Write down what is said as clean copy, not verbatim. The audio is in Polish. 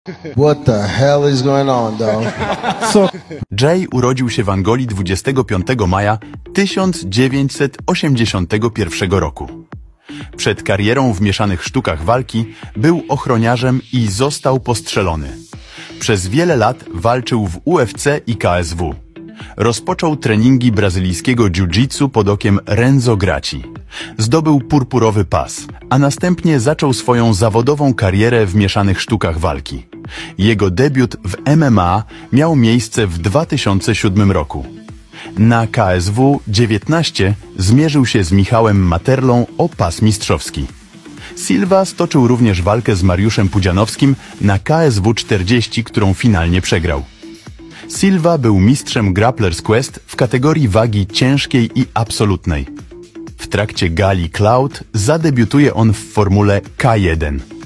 What the hell is going on, dog? Jay urodził się w Angolii 25 maja 1981 roku. Przed karierą w mieszanych sztukach walki był ochroniarzem i został postrzelony. Przez wiele lat walczył w UFC i KSW. Rozpoczął treningi brazylijskiego jiu-jitsu pod okiem Renzo Gracie. Zdobył purpurowy pas, a następnie zaczął swoją zawodową karierę w mieszanych sztukach walki. Jego debiut w MMA miał miejsce w 2007 roku. Na KSW 19 zmierzył się z Michałem Materlą o pas mistrzowski. Silva stoczył również walkę z Mariuszem Pudzianowskim na KSW 40, którą finalnie przegrał. Silva był mistrzem Grapplers Quest w kategorii wagi ciężkiej i absolutnej. W trakcie gali Cloud zadebiutuje on w formule K1.